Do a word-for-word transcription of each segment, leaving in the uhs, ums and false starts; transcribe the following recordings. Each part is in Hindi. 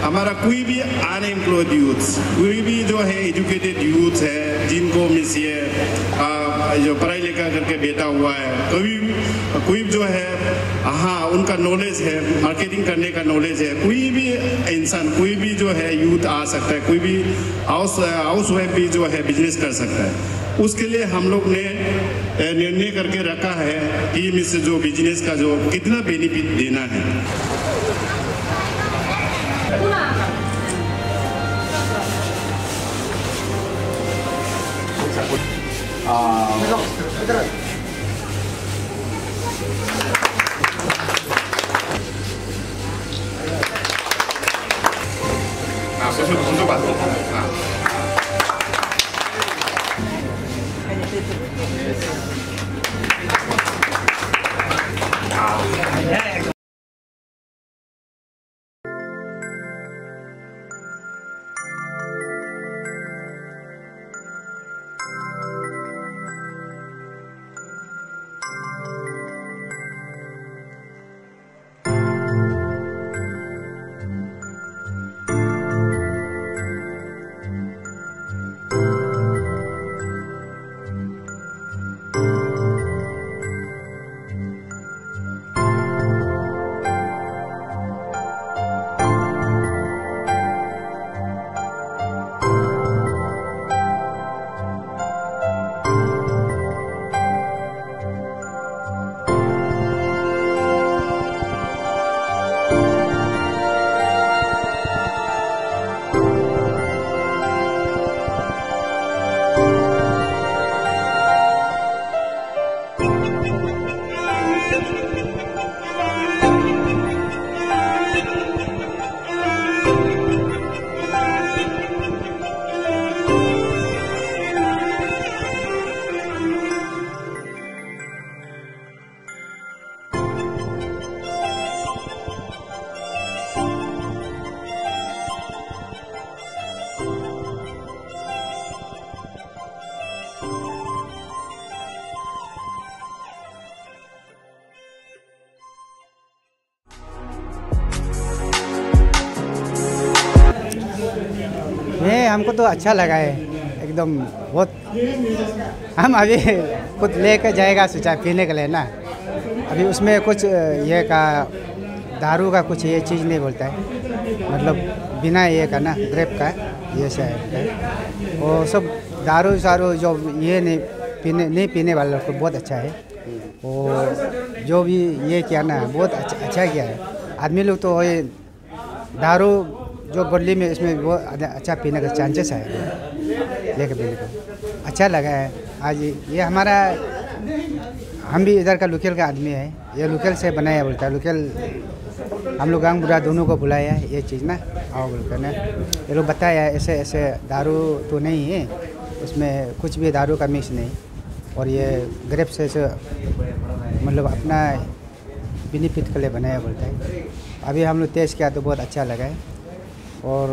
हमारा कोई भी अनएम्प्लॉयड यूथ, कोई भी जो है एजुकेटेड यूथ है, जिनको मिस ये जो पढ़ाई लिखा करके बैठा हुआ है, कोई कोई जो है हाँ उनका नॉलेज है, मार्केटिंग करने का नॉलेज है, कोई भी इंसान, कोई भी जो है यूथ आ सकता है, कोई भी हाउस हाउस वाइफ भी जो है बिजनेस कर सकता है। उसके लिए हम लोग ने निर्णय करके रखा है कि इससे जो बिजनेस का जो कितना बेनिफिट देना है। ये हमको तो अच्छा लगा है एकदम बहुत। हम अभी खुद लेकर जाएगा सोचा पीने के लिए ना। अभी उसमें कुछ ये का दारू का कुछ ये चीज़ नहीं बोलता है, मतलब बिना ये का ना ग्रेप का ये से है। वो सब दारू सारू जो ये नहीं पीने नहीं पीने वाले लोग को बहुत अच्छा है। वो जो भी ये किया ना बहुत अच्छा अच्छा किया है। आदमी लोग तो ये दारू जो गली में इसमें वो अच्छा पीने का चांसेस है लेके पीने को अच्छा लगा है। आज ये हमारा हम भी इधर का लोकल का आदमी है, ये लोकल से बनाया बोलता है। लोकल हम लोग गांव बुरा दोनों को बुलाया है ये चीज़ ना आओ बोलकर ना। ये लोग बताया ऐसे ऐसे दारू तो नहीं है, उसमें कुछ भी दारू का मिक्स नहीं, और ये ग्रेप से मतलब अपना बेनिफिट के लिए बनाया बोलता है। अभी हम लोग टेस्ट किया तो बहुत अच्छा लगा है, और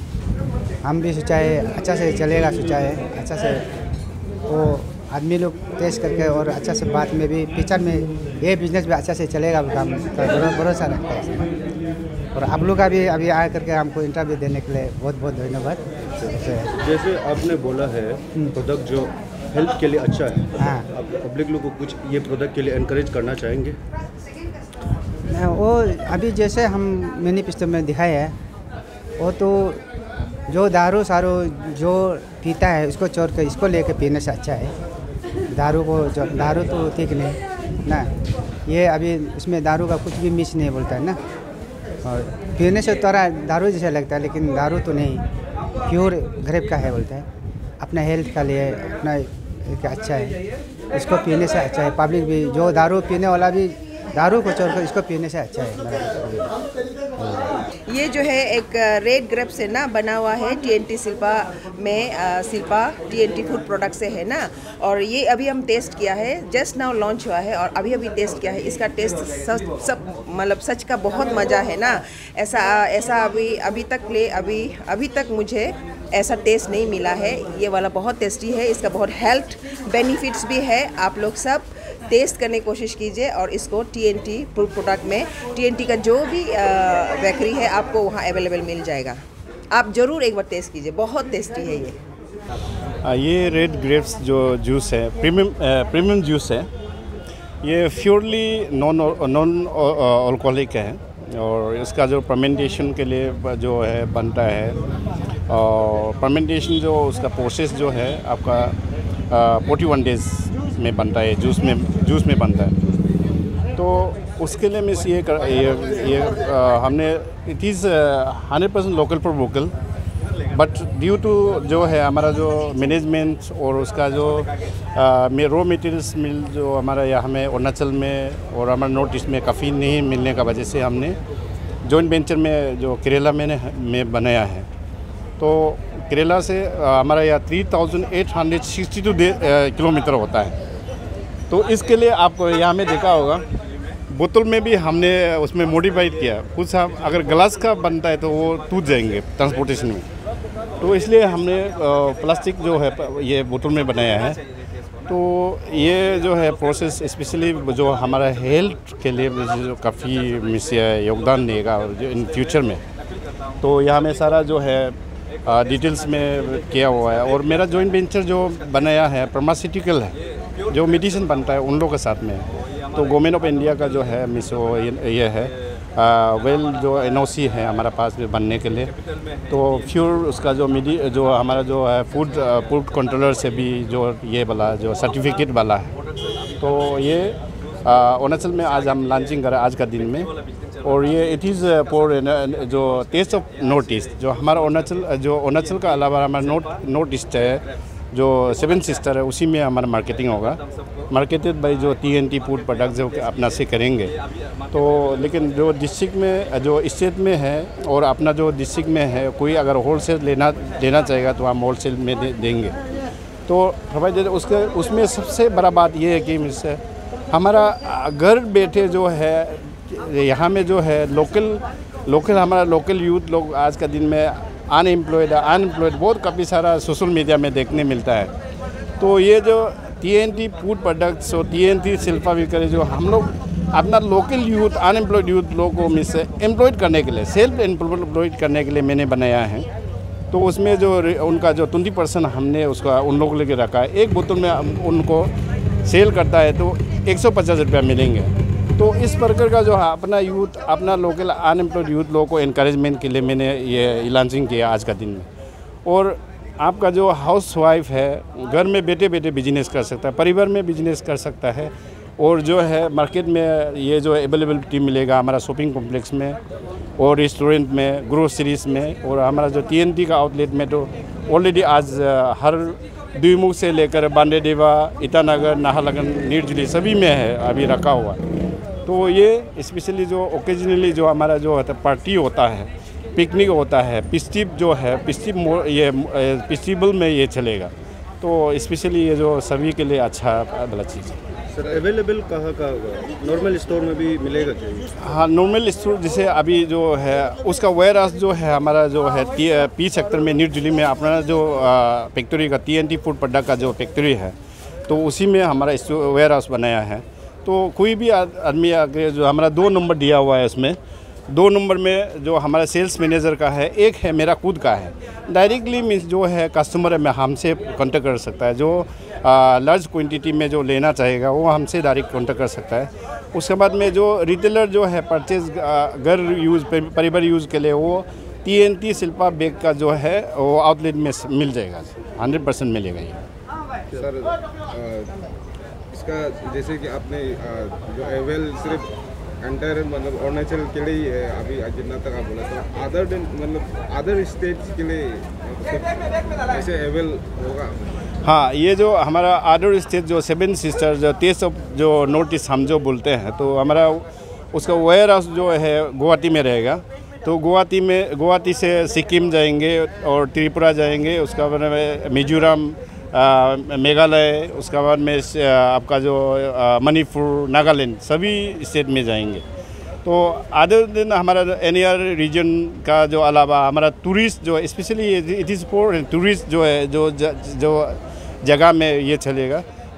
हम भी सोचा है अच्छा से चलेगा, सोचा है अच्छा से वो आदमी लोग टेस्ट करके और अच्छा से बात में भी फ्यूचर में ये बिजनेस भी अच्छा से चलेगा काम भरोसा रखता है। और आप लोग का भी अभी आ करके हमको इंटरव्यू देने के लिए बहुत बहुत धन्यवाद। जैसे आपने बोला है प्रोडक्ट जो हेल्थ के लिए अच्छा है, हाँ, आप पब्लिक लोग को कुछ ये प्रोडक्ट के लिए एनकरेज करना चाहेंगे? वो अभी जैसे हम मैनिफेस्टो में दिखाया है, वो तो जो दारू सारू जो पीता है उसको छोड़ कर इसको लेके पीने से अच्छा है। दारू को दारू तो ठीक नहीं ना, ये अभी उसमें दारू का कुछ भी मिक्स नहीं बोलता है ना, और पीने से थोड़ा दारू जैसा लगता है, लेकिन दारू तो नहीं, प्योर ग्रेप का है बोलता है। अपना हेल्थ का लिए अपना एक अच्छा है, इसको पीने से अच्छा है। पब्लिक भी जो दारू पीने वाला भी दारू को छोड़कर इसको पीने से अच्छा है। ये जो है एक रेड ग्रेप से ना बना हुआ है, टीएनटी शिल्पा में आ, शिल्पा टीएनटी फूड प्रोडक्ट से है ना। और ये अभी हम टेस्ट किया है, जस्ट नाउ लॉन्च हुआ है और अभी अभी टेस्ट किया है। इसका टेस्ट सब सब मतलब सच का बहुत मज़ा है ना। ऐसा ऐसा अभी अभी तक ले अभी अभी तक मुझे ऐसा टेस्ट नहीं मिला है। ये वाला बहुत टेस्टी है, इसका बहुत हेल्थ बेनिफिट्स भी है। आप लोग सब टेस्ट करने की कोशिश कीजिए और इसको टीएनटी फूड प्रोडक्ट में टीएनटी का जो भी बेकरी है आपको वहाँ अवेलेबल मिल जाएगा। आप ज़रूर एक बार टेस्ट कीजिए, बहुत टेस्टी है ये। आ, ये रेड ग्रेप्स जो जूस है प्रीमियम प्रीमियम जूस है, ये प्योरली नॉन नॉन अल्कोहलिक है और इसका जो फर्मेंटेशन के लिए जो है बनता है और फर्मेंटेशन जो उसका प्रोसेस जो है आपका फोर्टी वन डेज में बनता है, जूस में जूस में बनता है। तो उसके लिए मिस ये कर, ये, ये आ, हमने it is hundred percent local for vocal, but due to जो है हमारा जो मैनेजमेंट और उसका जो रॉ मटेरियल्स मिल जो हमारा यहाँ में अरुणाचल में और हमारा नॉर्थ ईस्ट में काफ़ी नहीं मिलने का वजह से हमने जॉइंट वेंचर में जो केरला में में बनाया है। तो केरला से हमारा यहाँ three thousand eight hundred sixty two kilometre होता है। तो इसके लिए आप यहाँ में देखा होगा बोतल में भी हमने उसमें मॉडिफाइड किया, कुछ हम अगर ग्लास का बनता है तो वो टूट जाएंगे ट्रांसपोर्टेशन में, तो इसलिए हमने प्लास्टिक जो है ये बोतल में बनाया है। तो ये जो है प्रोसेस स्पेशली जो हमारा हेल्थ के लिए जो काफ़ी मिस योगदान देगा और जो इन फ्यूचर में, तो यहाँ में सारा जो है डिटेल्स में किया हुआ है। और मेरा जॉइंट वेंचर जो बनाया है फार्मास्यूटिकल है, जो मेडिसिन बनता है उन लोगों के साथ में। तो गवर्नमेंट ऑफ इंडिया का जो है मिसो ये है वेल well, जो एनओसी है हमारा पास बनने के लिए, तो फ्यूर उसका जो मिडी जो हमारा जो है फूड फूड कंट्रोलर से भी जो ये वाला जो सर्टिफिकेट वाला है। तो ये अरुणाचल में आज हम लॉन्चिंग करें आज का दिन में, और ये इट इज़ फॉर जो टेस्ट ऑफ नॉर्थ ईस्ट, जो हमारा अरुणाचल जो अरुणाचल का अलावा हमारा नॉर्थ नॉर्थ ईस्ट है जो सेवन सिस्टर है, उसी में हमारा मार्केटिंग होगा, मार्केटेड बाई जो टीएनटी फूड प्रोडक्ट जो अपना से करेंगे। तो लेकिन जो डिस्ट्रिक्ट में जो स्टेट में है और अपना जो डिस्ट्रिक्ट में है, कोई अगर होलसेल लेना लेना चाहेगा तो हम होलसेल में दे, देंगे। तो भाई उसके उसमें सबसे बड़ा बात ये है कि मिससे हमारा घर बैठे जो है यहाँ में जो है लोकल लोकल हमारा लोकल यूथ लोग आज का दिन में अनएम्प्लॉयड अनएम्प्लॉयड बहुत काफ़ी सारा सोशल मीडिया में देखने मिलता है। तो ये जो टीएनटी फूड प्रोडक्ट्स और टीएनटी शिल्पा विकर जो हम लोग अपना लोकल यूथ अनएम्प्लॉयड यूथ लोगों को मिस एम्प्लॉयड करने के लिए सेल्फ एम्प्लॉयड करने के लिए मैंने बनाया है। तो उसमें जो उनका जो ट्वेंटी परसेंट हमने उसका उन लोगों के लिए रखा है। एक बोतल में उनको सेल करता है तो एक सौ पचास रुपया मिलेंगे। तो इस प्रकार का जो है अपना यूथ अपना लोकल अनएम्प्लॉयड यूथ लोगों को इनकरेजमेंट के लिए मैंने ये लॉन्चिंग किया आज का दिन में। और आपका जो हाउस वाइफ है घर में बैठे बैठे बिजनेस कर सकता है, परिवार में बिजनेस कर सकता है, और जो है मार्केट में ये जो अवेलेबिलिटी मिलेगा हमारा शॉपिंग कॉम्प्लेक्स में और रेस्टोरेंट में, ग्रोसरीज में, और हमारा जो टीएनटी का आउटलेट में तो ऑलरेडी आज हर द्विमुख से लेकर बांडेदेवा, ईटानगर, नाहरलगुन, निरजुली सभी में है अभी रखा हुआ। तो ये स्पेशली जो ओकेजनली जो हमारा जो होता है पार्टी होता है, पिकनिक होता है, पिस्टिप जो है पिस्टिप ये पिस्टिबल में ये चलेगा। तो स्पेशली ये जो सभी के लिए अच्छा वाला चीज़ है। सर अवेलेबल कहाँ कहाँ होगा? नॉर्मल स्टोर में भी मिलेगा क्या? हाँ, नॉर्मल स्टोर जैसे अभी जो है उसका वेयर हाउस जो है हमारा जो है पी सेक्टर में निरजुली में अपना जो फैक्ट्री का टीएनटी फूड प्रोडक्ट का जो फैक्ट्री है, तो उसी में हमारा वेयर हाउस बनाया है। तो कोई भी आदमी आगे जो हमारा दो नंबर दिया हुआ है, उसमें दो नंबर में जो हमारा सेल्स मैनेजर का है, एक है मेरा खुद का है। डायरेक्टली मीन्स जो है कस्टमर है मैं हमसे कांटेक्ट कर सकता है, जो लार्ज क्वांटिटी में जो लेना चाहेगा वो हमसे डायरेक्ट कांटेक्ट कर सकता है। उसके बाद में जो रिटेलर जो है परचेज घर यूज़ परिवार यूज़ के लिए वो टीएनटी शिल्पा बैग का जो है वो आउटलेट में मिल जाएगा, हंड्रेड परसेंट मिलेगा ये। सर आ, इसका जैसे कि आपने जो एवेल सिर्फ एंटायर मतलब अरुणाचल के लिए है अभी जितना तक आप बोला, तो अदर मतलब अदर स्टेट्स के लिए ऐसे एवेल होगा? हाँ, ये जो हमारा अदर स्टेट जो सेवन सिस्टर जो टेस्ट ऑफ जो नॉर्थ ईस्ट हम जो बोलते हैं, तो हमारा उसका वेयर हाउस जो है गुवाहाटी में रहेगा। तो गुवाहाटी में गुवाहाटी से सिक्किम जाएंगे और त्रिपुरा जाएंगे, उसका बाद में मिजोरम, मेघालय, उसके बाद में आपका जो मणिपुर, नागालैंड सभी स्टेट में जाएंगे। तो अदर दिन हमारा एन ई आर रीजन का जो अलावा हमारा टूरिस्ट जो specially it is for tourist जो है जो ज, जो जगह में ये चलेगा।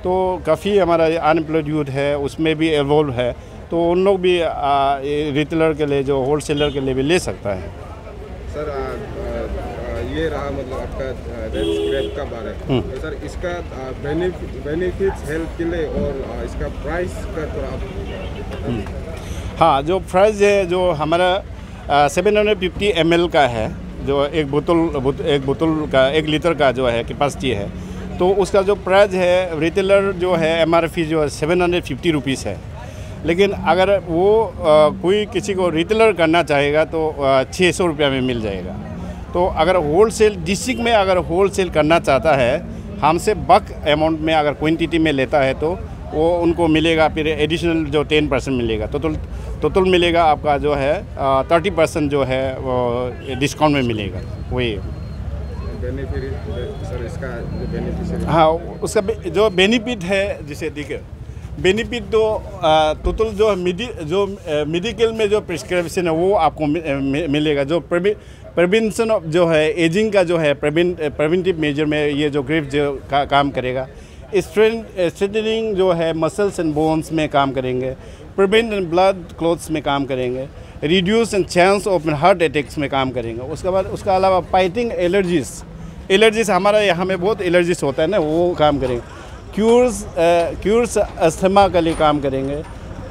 तो काफ़ी हमारा अनएम्प्लॉयड यूथ है उसमें भी इन्वॉल्व है, तो उन लोग भी रिटेलर के लिए जो होलसेलर के लिए भी ले सकता है। सर आ, आ, आ, ये रहा मतलब आपका रेड स्क्रैप का बारे में, तो सर इसका बेनिफिट्स हेल्थ के लिए और आ, इसका प्राइस का थोड़ा। हाँ, जो प्राइस है जो हमारा seven hundred fifty M L का है, जो एक बोतल एक बोतल का एक लीटर का जो है कैपेसिटी है, तो उसका जो प्राइस है रिटेलर जो है एम आर पी जो है सेवन हंड्रेड फिफ्टी रुपीज़ है। लेकिन अगर वो आ, कोई किसी को रिटेलर करना चाहेगा तो छः सौ रुपया में मिल जाएगा। तो अगर होलसेल डिस्ट्रिक्ट में अगर होलसेल करना चाहता है, हमसे बल्क अमाउंट में अगर क्वांटिटी में लेता है तो वो उनको मिलेगा फिर एडिशनल जो टेन परसेंट मिलेगा, टोटल टोटल मिलेगा आपका जो है थर्टी परसेंट जो है वो डिस्काउंट में मिलेगा। वही बेनिफिट सर इसका जो बेनिफिट। हाँ, उसका बे, जो बेनिफिट है जिसे देखिए बेनिफिट तो टोटल जो मिडी जो मेडिकल में जो प्रिस्क्रिप्शन है वो आपको मि, मिलेगा। जो प्रिवेंशन ऑफ जो है एजिंग का जो है प्रिवेंटिव मेजर में ये जो ग्रेफ जो का, काम करेगा। स्ट्रेंथनिंग जो है मसल्स एंड बोन्स में काम करेंगे। प्रिवेंट एंड ब्लड क्लॉट्स में काम करेंगे। Reduce and chance of heart attacks में काम करेंगे। उसके बाद उसका अलावा फाइटिंग एलर्जीज एलर्जीज हमारा यहाँ में बहुत एलर्जीज होता है ना, वो काम करेंगे। क्यूर्स क्यूर्स अस्थमा के लिए काम करेंगे।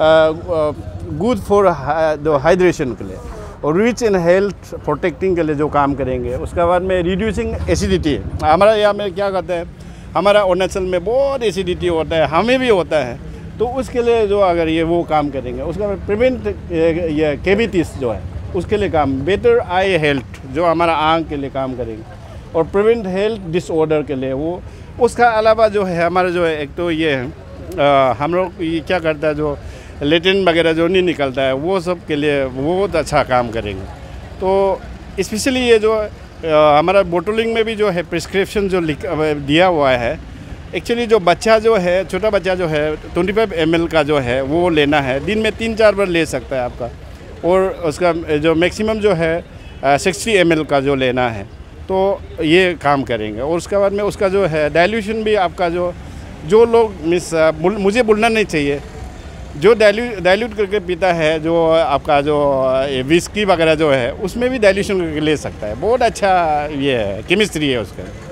गुड फॉर जो हाइड्रेशन के लिए और रिच इन हेल्थ प्रोटेक्टिंग के लिए जो काम करेंगे। उसके बाद में रिड्यूसिंग एसिडिटी, हमारा यहाँ में क्या कहते हैं, हमारा अरुणाचल में बहुत एसिडिटी होता है, हमें भी होता है, तो उसके लिए जो अगर ये वो काम करेंगे। उसके बाद प्रिवेंट ये कैविटीज जो है उसके लिए काम। बेटर आई हेल्थ जो हमारा आँख के लिए काम करेंगे और प्रिवेंट हेल्थ डिसऑर्डर के लिए वो। उसका अलावा जो है हमारा जो है एक तो ये है हम लोग ये क्या करता है जो लेटिन वगैरह जो नहीं निकलता है वो सब के लिए वो बहुत अच्छा काम करेंगे। तो स्पेशली ये जो आ, हमारा बोटलिंग में भी जो है प्रिस्क्रिप्शन जो लिख दिया हुआ है, एक्चुअली जो बच्चा जो है छोटा बच्चा जो है ट्वेंटी फाइव एम एल का जो है वो लेना है, दिन में तीन चार बार ले सकता है आपका। और उसका जो मैक्सिमम जो है सिक्सटी एम एल का जो लेना है, तो ये काम करेंगे। और उसके बाद में उसका जो है डाइल्यूशन भी आपका जो जो लोग मिस मुझे बोलना नहीं चाहिए, जो डाइल्यूट डाइल्यूट करके पीता है, जो आपका जो विस्की वगैरह जो है उसमें भी डाइल्यूशन करके ले सकता है। बहुत अच्छा ये है, केमिस्ट्री है उसका।